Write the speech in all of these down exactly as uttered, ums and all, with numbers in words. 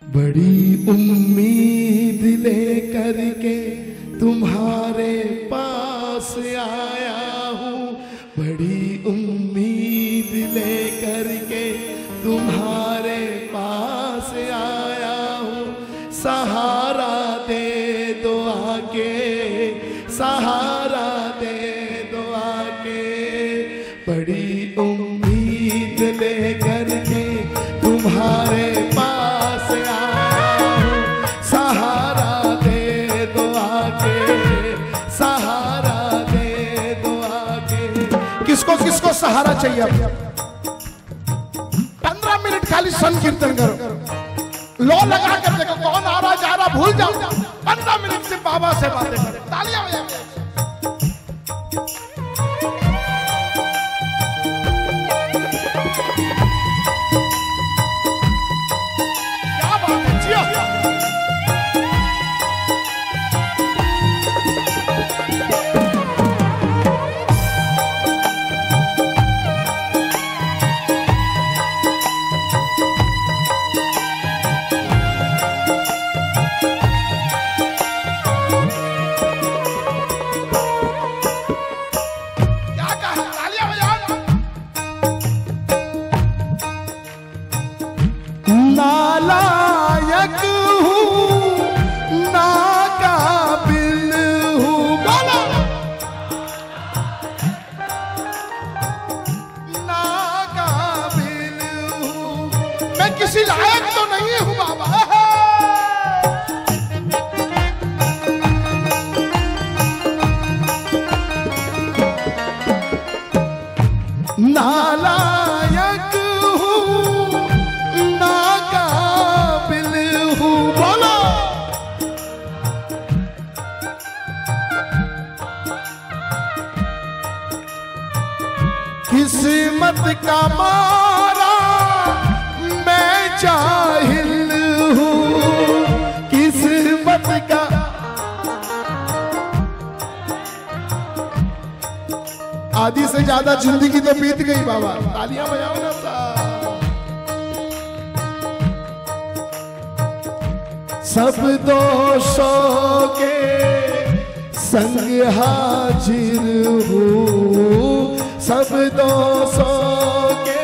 बड़ी उम्मीद लेकर के तुम्हारे पास आया हूँ, बड़ी उम्मीद लेकर के तुम्हारे पास आया हूँ। सहारा दे दो आके, सहारा दे दो आके, बड़ी उम्मीद लेकर के तुम्हारे पास आया हूँ। सहारा दे दो आके, सहारा दे दो आके। किसको किसको सहारा चाहिए? पंद्रह मिनट खाली संकीर्तन करो, लो लगा कर देखो कौन आ रहा जा रहा भूल जाओ। पंद्रह मिनट से बाबा से बातें करें, तालियां बजाओ। क्या बात है, जियो। नालायक हूँ, नाकाबिल हूँ, बोलो नाकाबिल हूँ, मैं किसी लायक तो नहीं हूँ बाबा। नालायक किस्मत का मारा मैं जाहिल हूँ, किस्मत का। आधी से ज्यादा जिंदगी तो बीत गई बाबा, तालियां बजाओ ना साहब। सब दोषों के संग हाजिर हूँ, सब दोषों के।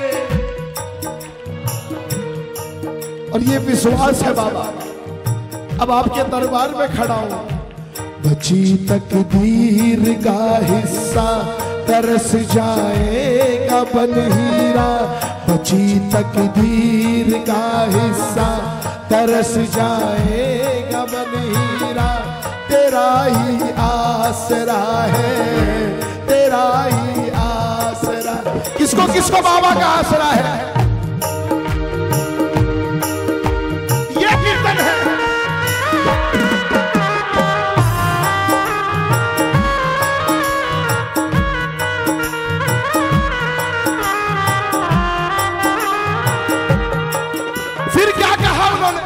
और ये विश्वास है बाबा, अब आपके दरबार में खड़ा हूं। बची तकदीर का हिस्सा तरस जाएगा बन हीरा, बची तकदीर का हिस्सा तरस जाएगा बन हीरा। तेरा ही आसरा है, तेरा ही आसरा। किसको किसको बाबा का आसरा है? ये कीर्तन है। फिर क्या कहा उन्होंने?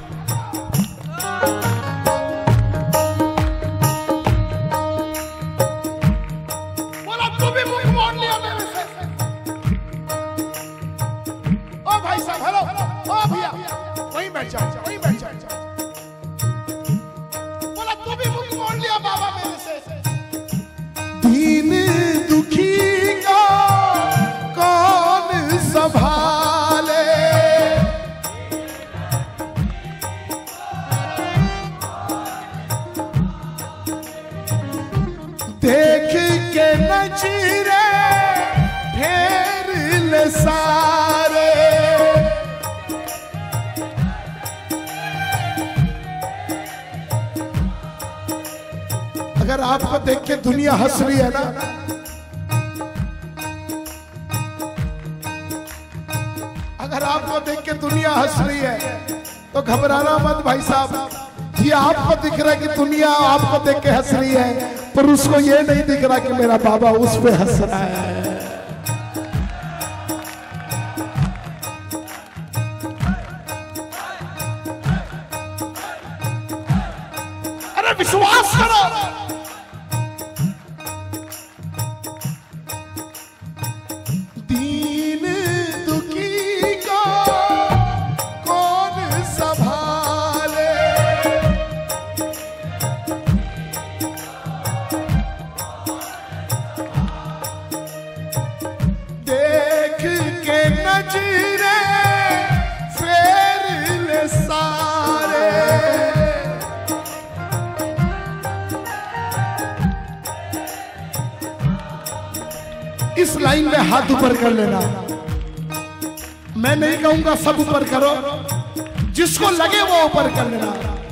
दीन दुखी का कौन संभाले, देख के नजरे फेर ले सारे। अगर आपको देख के दुनिया हंस रही है ना, अगर आपको देख के दुनिया हंस रही है तो घबराना मत भाई साहब। ये आपको दिख रहा है कि दुनिया आपको देख के हंस रही है, पर उसको ये नहीं दिख रहा कि मेरा बाबा उस पे हंस रहा है। अरे विश्वास करो। दीन दुखी को कौन सा लाइन में हाथ ऊपर कर लेना। मैं नहीं कहूंगा सब ऊपर करो, जिसको लगे वो ऊपर कर लेना।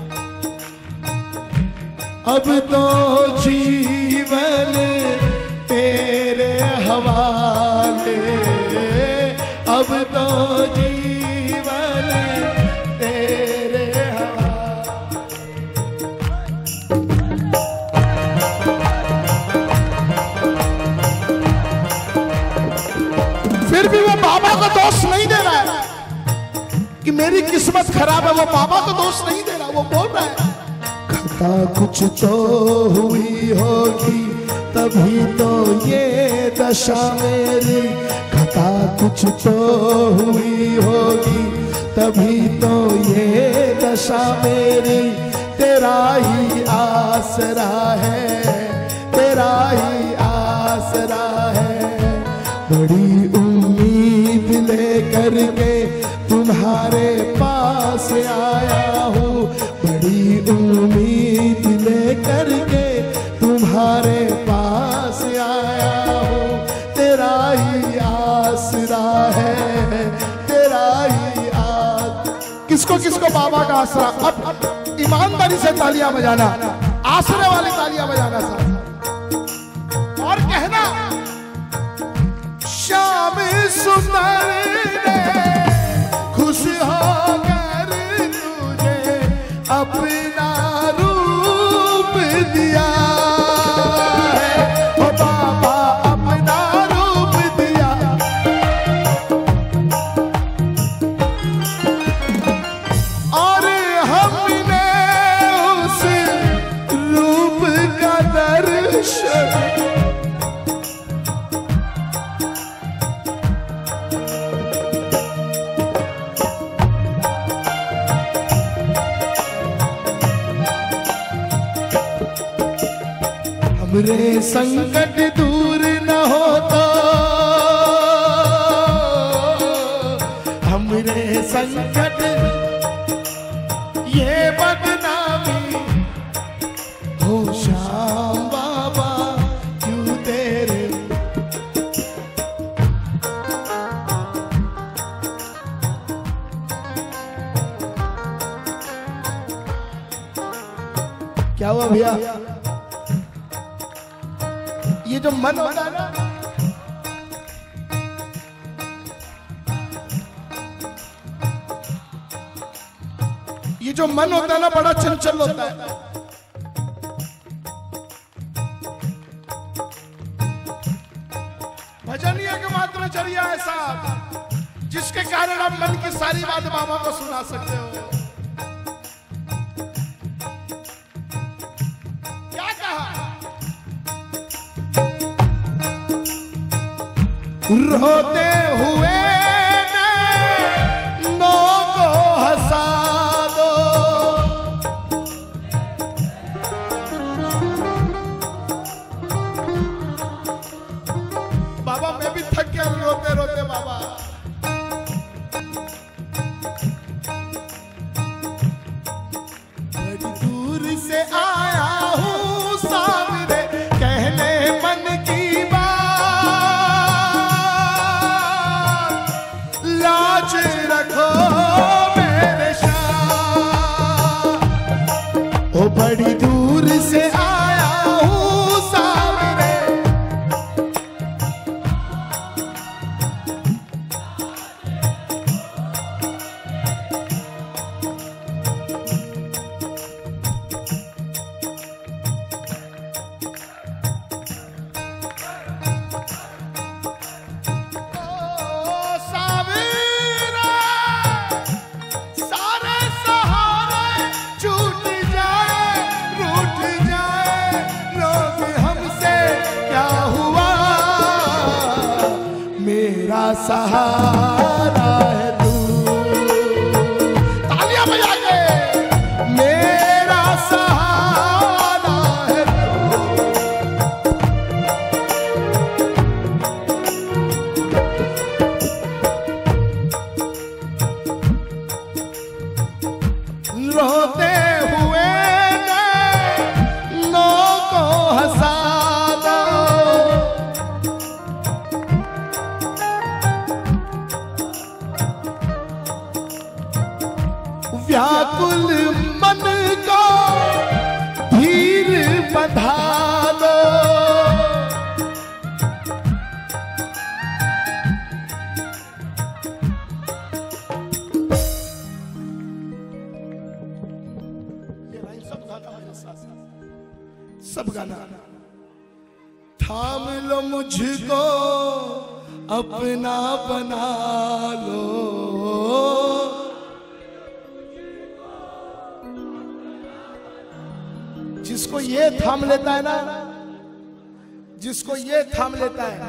अब तो जीवन तेरे हवाले, अब तो जीवन तेरे हवाले। फिर भी वो बाबा को दोष नहीं दे रहा है कि मेरी किस्मत खराब है, वो बाबा को दोष नहीं दे रहा, वो बोल रहा है खता कुछ तो हुई होगी तभी तो ये दशा मेरी, खता कुछ तो हुई होगी तभी तो ये दशा मेरी। तेरा ही आसरा है, तेरा ही आसरा है, बड़ी उम्मीद लेकर के तुम्हारे पास आया हूँ, बड़ी उम्मीद लेकर के तुम्हारे पास आया हूँ। तेरा ही आसरा है, तेरा ही आस। किसको किसको बाबा का आसरा? अब, अब ईमानदारी से तालियां बजाना, आसरे वाली तालियां बजाना साथ और कहना श्याम सुंदर ने खुश होकर तुझे अपना रूप दिया है, ओ बाबा अपना रूप दिया। और हमने उस रूप का दर्शन हमरे संकट दूर न हो तो, हमरे संकट ये बदनामी हो श्याम बाबा क्यों तेरे। क्या हुआ भैया? ये जो मन होता है ना, ये जो मन होता है ना बड़ा चंचल होता है। भजनिया के मातृचर्या ऐसा जिसके कारण आप मन की सारी बात बाबा को सुना सकते हो। रोते हुए नौ को हंसा दो, बाबा मैं भी थक गया रोते रोते बाबा। बड़ी दूर से आया हूँ सामने कहने मन की बात, लाज रखो मेरे शाह। ओ बड़ी दूर से आया हूँ सामने, सहारा है तू। तालियां बजा के मेरा सहारा है तू। रोते हुए नौ को हंसा दो, व्याकुल मन को धीर बंधा दो। सब गाना। थाम लो मुझको अपना बना लो, जिसको ये थाम लेता है ना, जिसको ये थाम लेता है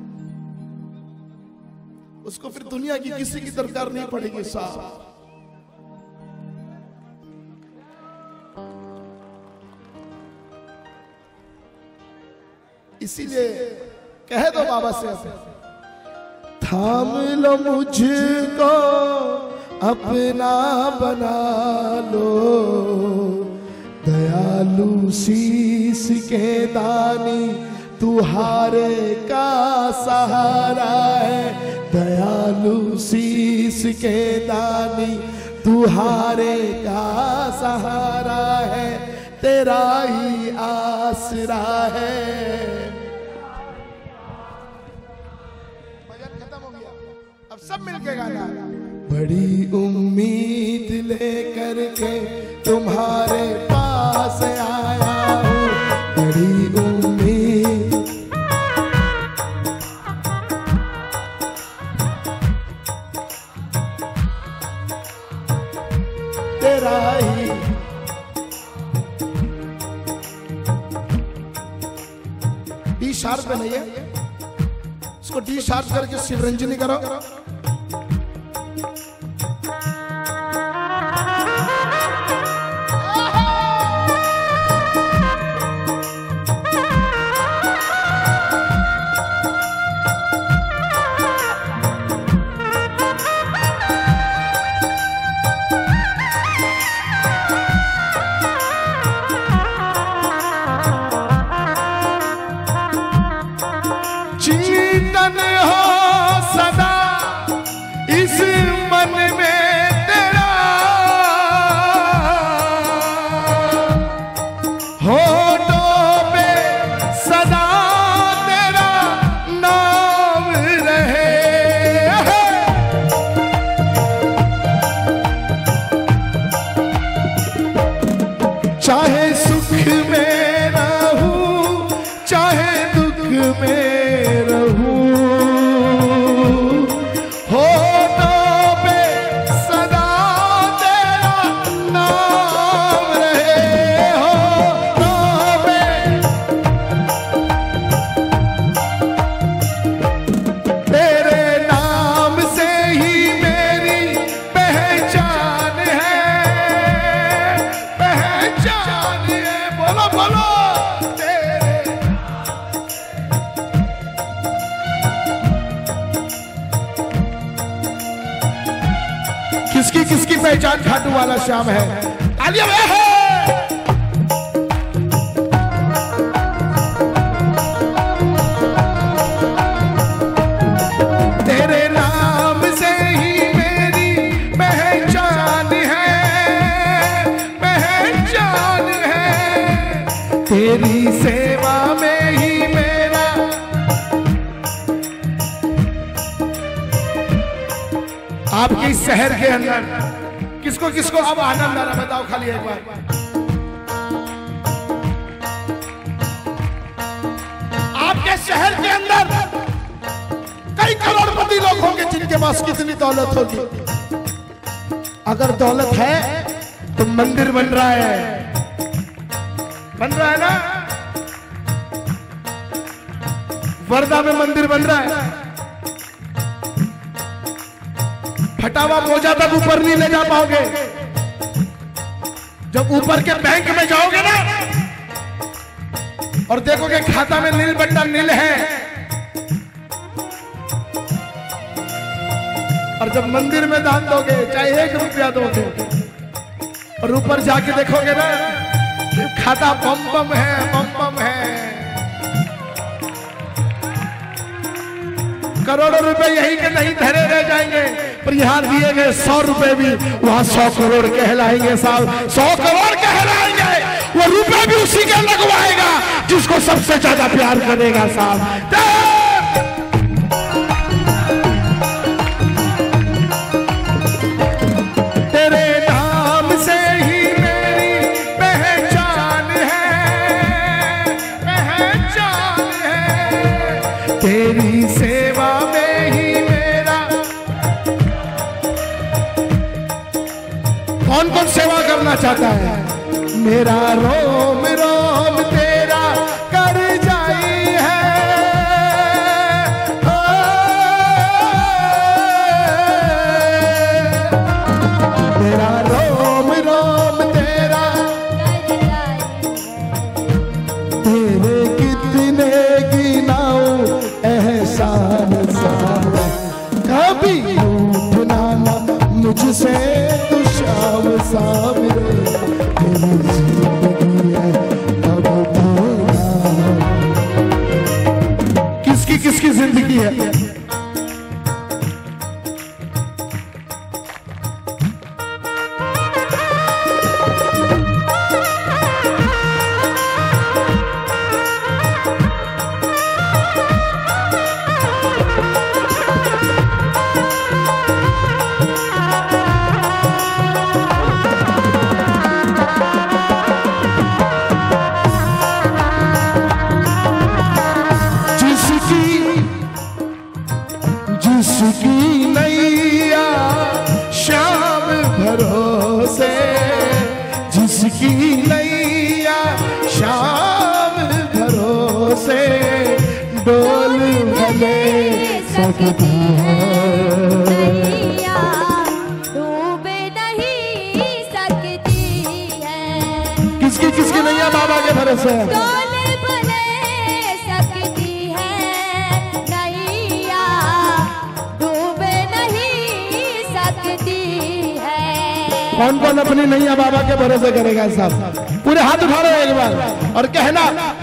उसको फिर दुनिया की किसी की दरकार नहीं पड़ेगी साहब। इसीलिए कह दो बाबा से, थाम लो मुझको अपना बना लो, दयालु शीश के दानी तुहारे का सहारा है, दयालु शीश के दानी तुहारे का सहारा है, तेरा ही आसरा है। अब सब मिलके गाना। बड़ी उम्मीद लेकर के तुम्हारे पास आया हूँ, बड़ी उम्मीद तेरा ही। डी शार्प पे नहीं है, इसको डी शार्प करके शिवरंजनी करो। चिंतन हो सदा इस मन में तेरा, होठों पे सदा तेरा नाम रहे। चाहे सुख में रहूं चाहे दुख में किसकी किसकी पहचान खाटू वाला श्याम है? तालियां है। तेरे नाम से ही मेरी पहचान है, पहचान है, तेरी सेवा में ही मेरा आपके शहर के अंदर किसको किसको अब आनंद आ रहा बताओ खाली एक बार। आपके शहर के अंदर कई करोड़पति लोग होंगे जिनके पास कितनी दौलत होगी। अगर दौलत है तो मंदिर बन रहा है, बन रहा है ना, वर्धा में मंदिर बन रहा है। फटावा मोजा तक ऊपर नहीं ले जा पाओगे, जब ऊपर के बैंक में जाओगे ना और देखोगे खाता में नील बट्टा नील है, और जब मंदिर में दान दोगे चाहे एक रुपया दोगे और ऊपर जाके देखोगे ना खाता बम बम है, बम बम है। करोड़ों रुपए यही के नहीं धरे रह जाएंगे, पर यहाँ दिए गए सौ रुपए भी वहाँ सौ करोड़ कहलाएंगे साहब, सौ करोड़ कहलाएंगे। वो रुपए भी उसी के लगवाएगा जिसको सबसे ज्यादा प्यार करेगा साहब। तेरे नाम से ही मेरी पहचान है, पहचान है, तेरी सेवा में ही मेरा। कौन कौन सेवा करना चाहता है? मेरा रोम रोम तेरा कर जाई है, मेरा रोम रोम तेरा कर जाई है, तेरे कितने गिनाऊं एहसान सारे, कभी रूठना ना मुझसे तू शाम सामने, तेरी जिंदगी है अब तेरा। किसकी किसकी जिंदगी है? जिसकी नैया शाम भरोसे, जिसकी नैया शाम भरोसे, डोल भले सकती है, डूबे नहीं सकती है। किसकी किसकी नैया बाबा के भरोसे है? कौन कौन अपनी नैया बाबा के भरोसे करेगा साहब? पूरे हाथ उठा लो एक बार और कहना,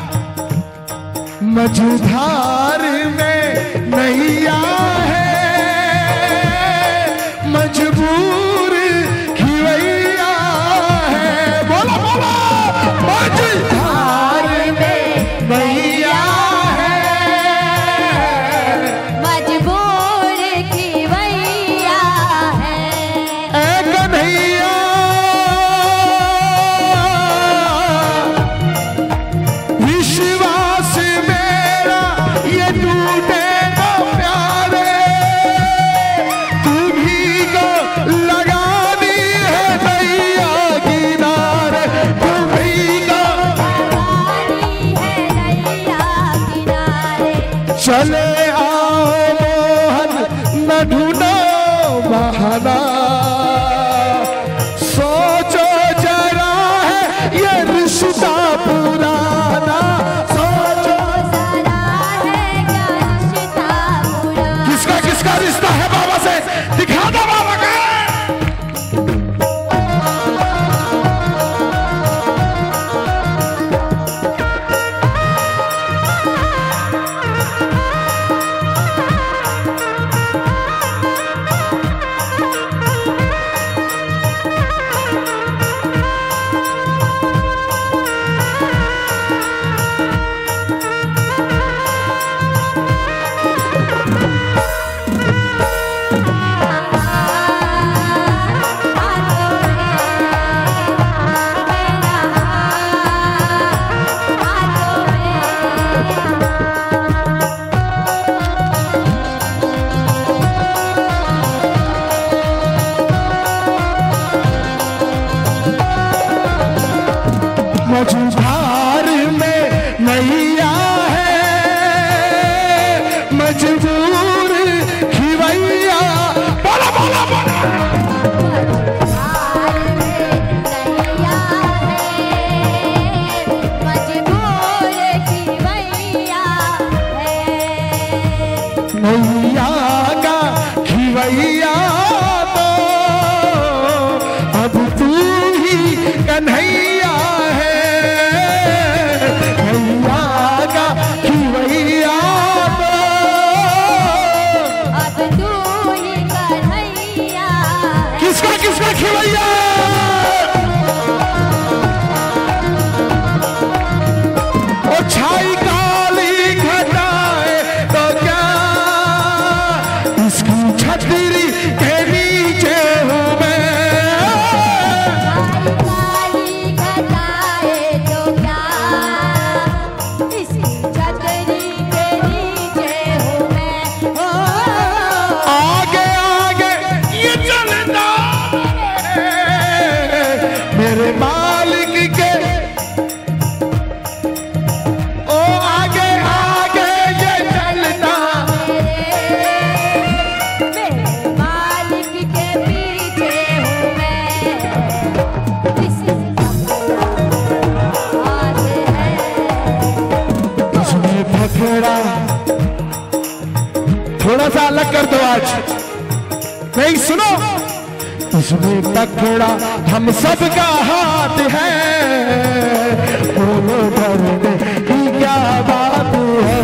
मझधार में नैया है, मजबूर खिवैया है, बोलो बोलो, मझधार में नैया है, मजबूर खिवैया है, एक नैया चले आओ मोहन न ढूंढो बहाना, सोचो जरा है ये रिश्ता पुराना, सोचो जरा है क्या रिश्ता पुराना। किसका किसका रिश्ता है बाबा से? दिखा दो बाबा का। मझधार में नैया है, मजबूर खिवैया, बोला बोला बोला, मझधार में नैया है, मजबूर खिवैया है, नैया का खिवैया तो अब तू ही कन्हैया है। थोड़ा सा अलग कर दो आज। नहीं सुनो, इसमें पकड़ा हम सबका हाथ है, बोलो डरने की क्या बात है,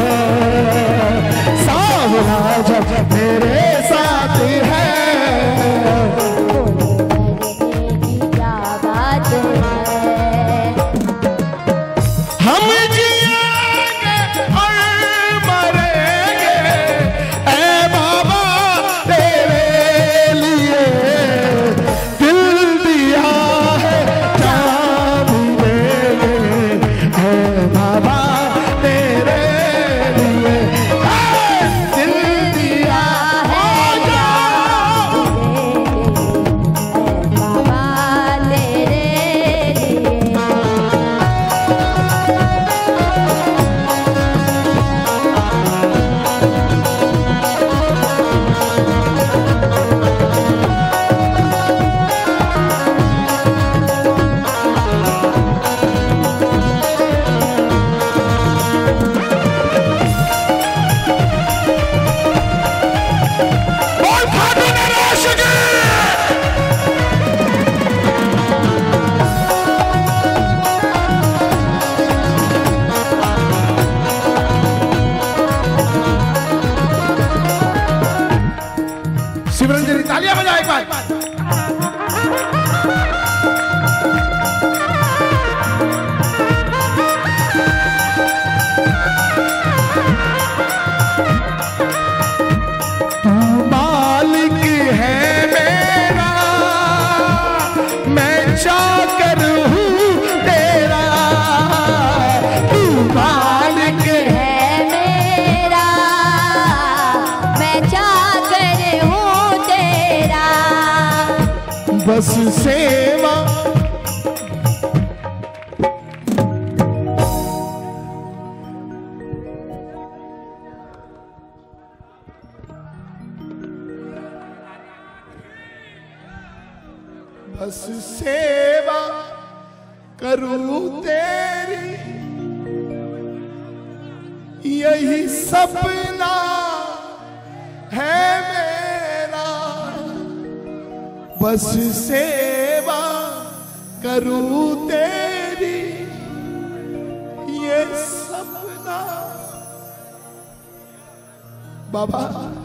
सावरा जब मेरे साथ है, क्या बात है। हम जिएंगे और मरेंगे ऐ बाबा तेरे लिए, दिल दिया है जान भी देंगे ऐ बाबा तेरे लिए, दिल दिया है जान बाबा तेरे लिए। और फाटू नाराशगी। शिवरंजनी तालियां बजाए एक बार। तू मालिक है मेरा, मैं चाकर हूँ तेरा, तू मालिक है है मेरा, मैं चाकर हूँ तेरा। बस सेवा। बस सेवा करूं तेरी, यही सपना है मेरा, बस सेवा करूं तेरी, ये सपना। बाबा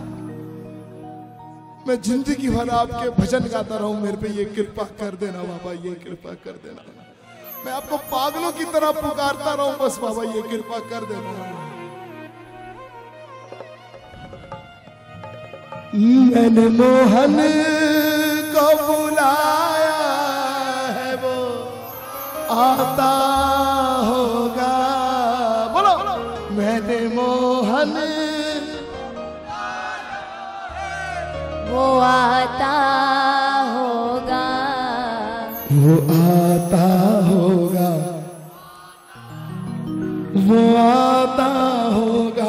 मैं जिंदगी भर आपके भजन गाता रहूं, मेरे पे ये कृपा कर देना बाबा, ये कृपा कर देना। मैं आपको पागलों की तरह पुकारता रहूं, बस बाबा ये कृपा कर देना। मैंने मोहन को बुलाया है, वो आता होगा। बोलो, मैंने मोहन वो आता होगा, वो आता होगा, वो आता होगा,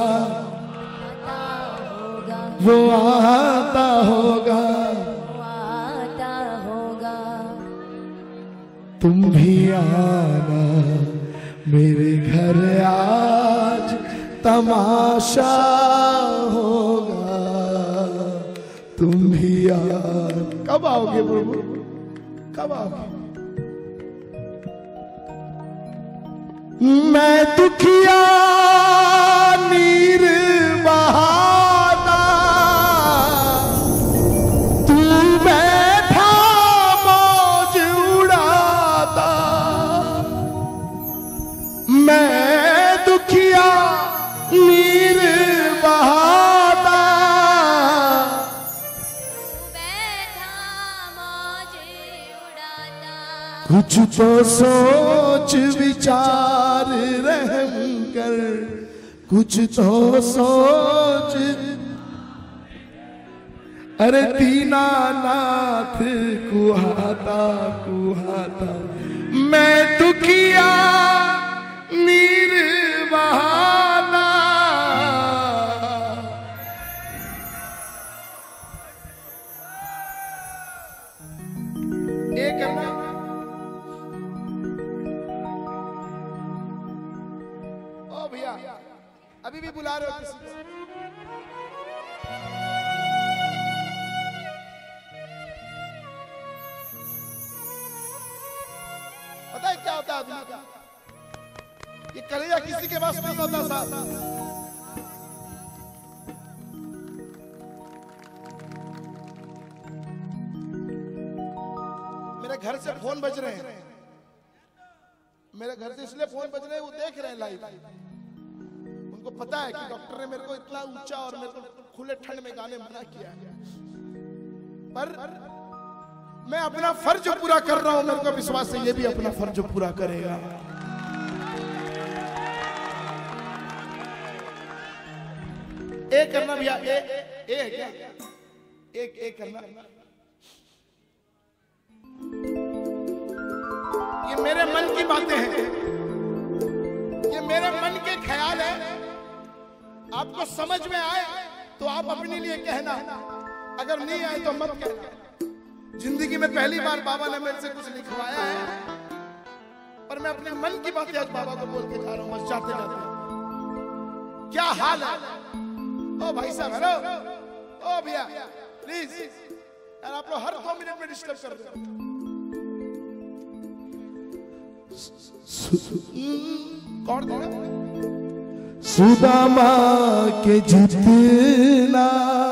वो आता होगा, वो आता होगा। तुम भी आना मेरे घर आज तमाशा होगा, तुम भी आना। कब आओगे प्रभु, कब आओगे? मैं दुखिया नीर बहाना, तू बैठा मौज उड़ाता। मैं दुखिया नीर बहाता, बैठा मौज उड़ाता। कुछ तो सोच विचार रहम कर, कुछ तो सोच। अरे दीनानाथ कुहाता कुहाता, मैं दुखिया नीर बहाना। ये करना। ओ भैया अभी भी बुला रहे हो किसी को? पता है क्या होता है आदमी का? ये कलेजा किसी के पास नहीं होता साहब। मेरे घर से फोन बज रहे हैं, मेरे घर से इसलिए फोन बज रहे हैं, वो देख रहे हैं लाइव। उनको पता है कि डॉक्टर ने मेरे को इतना ऊंचा और मेरे को खुले ठंड में गाने मना किया है, पर मैं अपना फर्ज पूरा कर रहा हूं। मेरे को विश्वास है ये भी अपना फर्ज पूरा करेगा। एक करना भैया, ए ए है क्या? एक एक करना। ये मेरे मन की बातें हैं, ये मेरे मन के ख्याल है। आपको समझ में आए तो आप अपने लिए कहना, अगर नहीं आए तो मत कहना। जिंदगी में पहली बार बाबा ने मेरे से कुछ लिखवाया है, पर मैं अपने मन की बातें आज बाबा को बोल के जा रहा हूं, बस जाते जाते। क्या हाल है? ओ भाई साहब, हेलो, ओ भैया प्लीज यार, आप लोग हर दो मिनट में डिस्टर्ब कर रहे हो। कौन देगा? सुदामा के जितना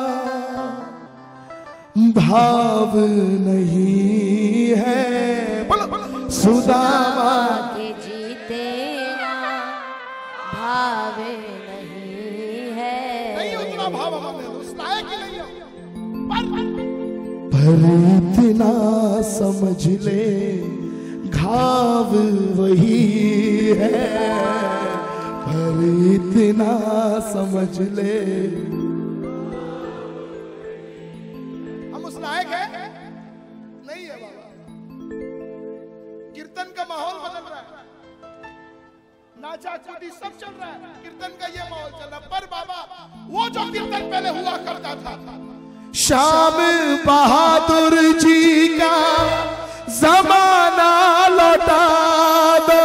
भाव नहीं है, सुदामा के जीतेना भाव नहीं है। नहीं उतना भाव हमें उस लायक ही नहीं हो, पर इतना समझ ले घाव वही है, पर इतना समझ ले। हम उस लायक है नहीं है बाबा। कीर्तन का माहौल बदल रहा है, नाचा कूदी सब चल रहा है, कीर्तन का ये माहौल चल रहा है, पर बाबा वो जो कीर्तन पहले हुआ करता था, श्याम बहादुर जी का जमाना लौटा दो,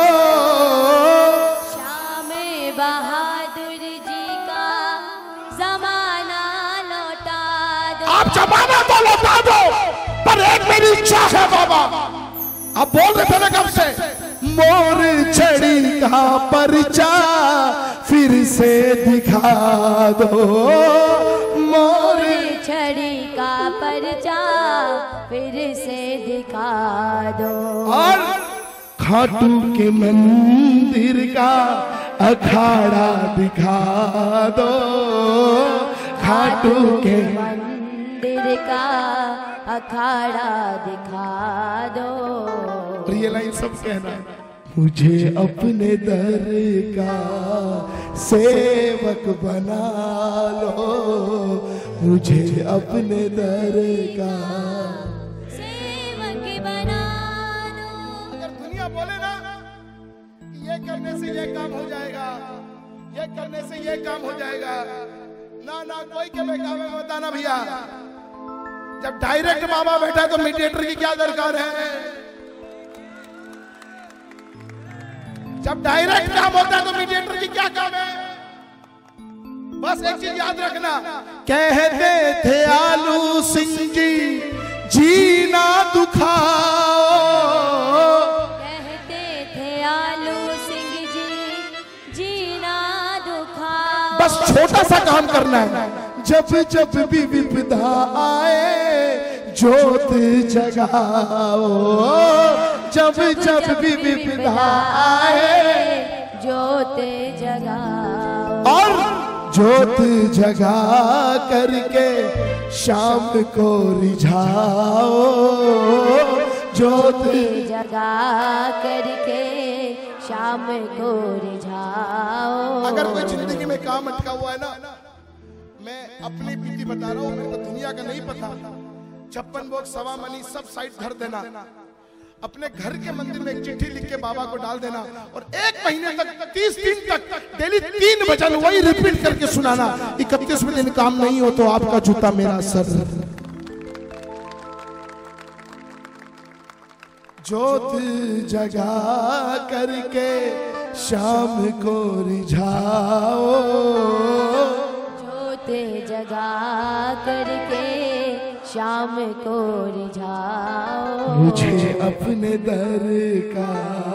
श्याम बहादुर जी का जमाना लौटा दो। आप जमाना तो लौटा दो, पर एक मेरी इच्छा है बाबा। आप बोल रहे थे ना कब से, मोर छड़ी का परचा फिर से दिखा दो, मोर छड़ी का परचा फिर से दिखा दो, और खाटू के मंदिर का अखाड़ा दिखा दो, खाटू के मंदिर का अखाड़ा दिखा दो। और ये लाइन सब कहना है, मुझे अपने दर का सेवक बना लो, मुझे अपने दर का सेवक बना दो। अगर दुनिया बोले ना कि ये करने से ये काम हो जाएगा, ये करने से ये काम हो जाएगा, ना ना कोई के बेकावे में बताना भैया। जब डायरेक्ट बाबा बैठा तो मीडिएटर की क्या दरकार है? जब डायरेक्ट काम होता है तो मीडिएटर की क्या काम है? बस एक चीज याद रखना, कहते थे आलू सिंह जी जीना दुखाओ, कहते थे आलू सिंह जी जीना दुखाओ। बस छोटा सा काम करना है, जब जब भी विपदा आए ज्योत जगाओ, जब जब भी विपदा आए ज्योत जगाओ, और ज्योत जगा करके शाम को रिझाओ, ज्योत जगा करके शाम को रिझाओ। अगर कोई जिंदगी में काम अटका हुआ है ना, मैं अपनी बीती बता रहा हूँ, मेरे को दुनिया का नहीं पता। छप्पन भोग सवा मनी सब साइड धर देना, अपने घर के मंदिर में एक चिट्ठी लिख के बाबा को डाल देना, और एक महीने तक तीस दिन तक डेली तीन भजन वही रिपीट करके सुनाना। इकतीसवें दिन काम नहीं हो तो आपका जूता मेरा सर। ज्योत जगा करके शाम को रिझाओ, ज्योत जगा करके शाम को रिझाओ। मुझे अपने दर का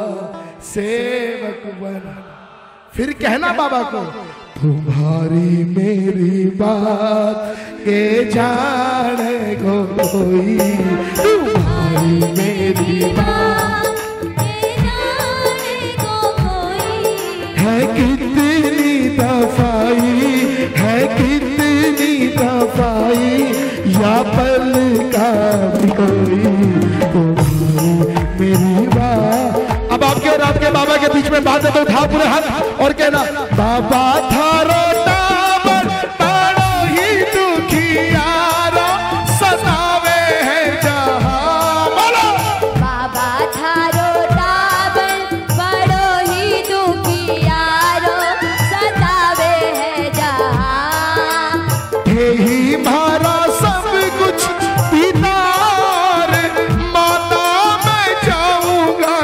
सेवक बना। फिर कहना बाबा को, तुम्हारी मेरी बात के जाने को कोई, तुम्हारी मेरी बात के जाने को कोई, है कितनी दफाई, है कितनी दफाई, या पल का भी कोई, तुम्हारी मेरी बात। अब आपके और आपके बाबा के बीच में बात है तो उठा पूरे हाथ और कहना, बाबा थारो टावर तारो ही दुखियारो सतावे है जहां। बोलो बाबा थारो टावर बड़ो ही दुखियारो सतावे है जहां। हे ही मारा सब कुछ पिता और माता, मैं जाऊंगा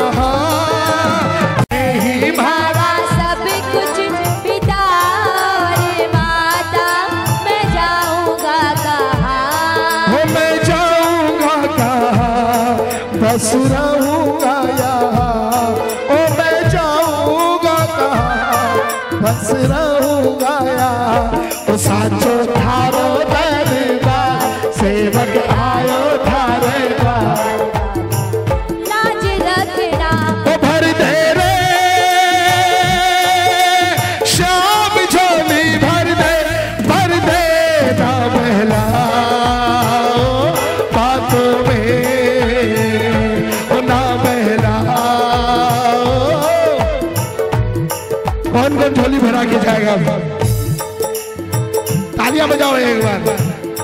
कहाँ। हे ही मारा सब कुछ पिता और माता, मैं जाऊंगा कहाँ। हो मैं जाऊंगा कहाँ, बस रहूंगा यहाँ। ओ मैं जाऊंगा कहाँ, बस रहूंगा यहाँ। ओ साचो थारो दरबार, सेवक आयो थारे द्वार। लाज रखना ओ भर दे रे श्याम झोली, भर दे भर दे ना बहलाओ बातों में, ओ ना बहलाओ। कौन कौन झोली भरा के जाएगा? तालियां बजाओ एक बार।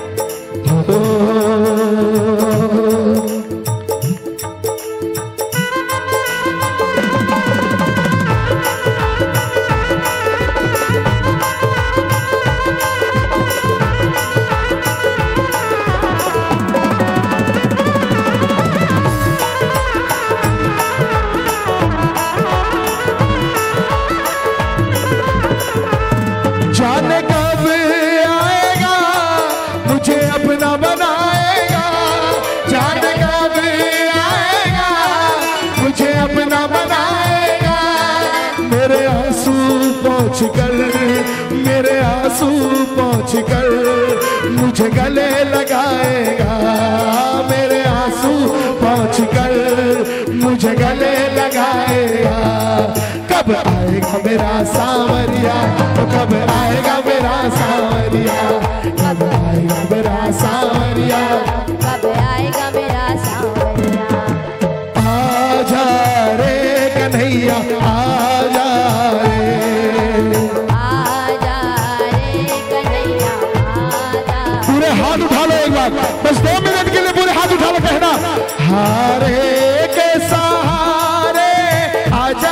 जाने कब आएगा मुझे अपना बनाएगा, जाने कब आएगा मुझे अपना बनाएगा। मेरे आंसू पहुँच कर, मेरे आंसू पहुँच कर मुझे गले लगाएगा। मेरे आंसू पहुँच कर मुझे गले लगाएगा। कब आएगा मेरा सांवरिया, तो कब आएगा मेरा सांवरिया, कब आएगा मेरा सांवरिया, कब आएगा मेरा सांवरिया। आजा रे कन्हैया आजा रे, आजा रे कन्हैया आजा। पूरे हाथ उठा लो एक बार, बस दो मिनट के लिए पूरे हाथ उठा लो। कहना, हारे के सहारे आजा,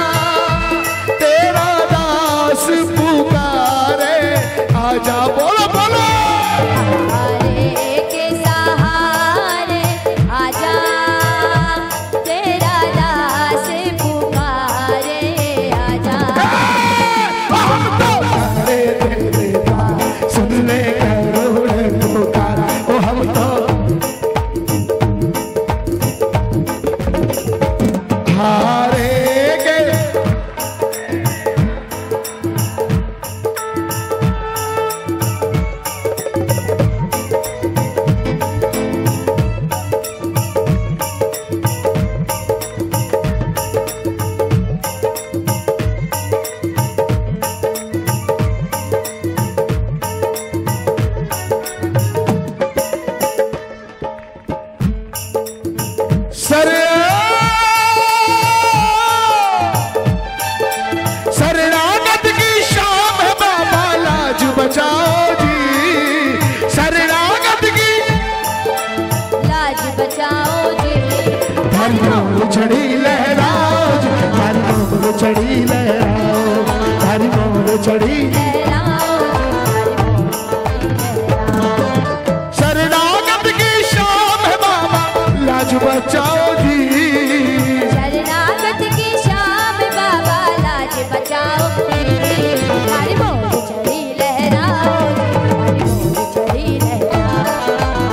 तेरा दास पुकारे आजा। बोलो बोलो हारे के सहारे आजा, तेरा दास पुकारे आजा। अरे तेरे दास सुन ले करोड़ पुकार, ओ हम तो हारे के। सर शरणागत की शाम है बाबा, लाज बचाओ जी। शरणागत की लाज बचाओ जी। धर्मों चढ़ी लहराओ जी, धर्मों चढ़ी लहराओ, धर्मों चढ़ी। लहराओ शरणागत की शाम है बाबा, लाज बचाओ जी। शरणागत की शाम बाबा, लाज बचाओ। हरि बोल चढ़ी लहराओ, हरि बोल चढ़ी लहराओ।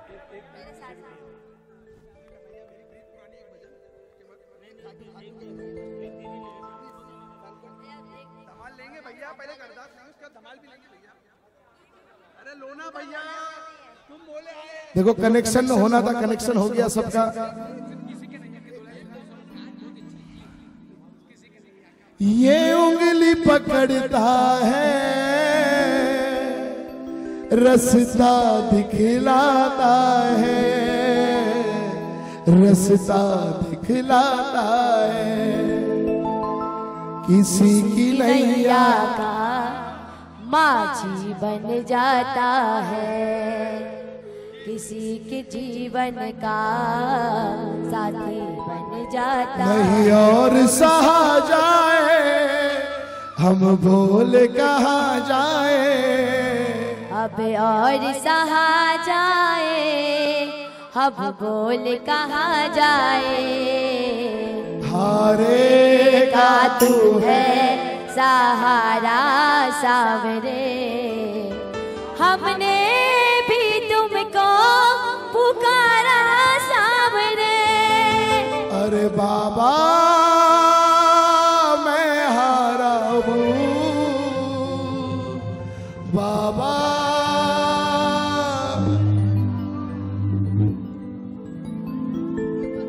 धमाल लेंगे भैया, पहले करदास नहीं उसका धमाल भी लेंगे भैया। अरे लोना भैया, तुम बोले आए। देखो कनेक्शन होना था, कनेक्शन हो गया सबका। ये उंगली पकड़ता है, रास्ता दिखलाता है, रास्ता दिखलाता है। किसी की नैया का माझी बन जाता है, किसी के जीवन का साथी बन जाता नहीं है। और सहा जाए, हम बोल कहाँ जाए। अब और सहा जाए, अब बोल कहाँ जाए। हारे का तू है सहारा सावरे, हमने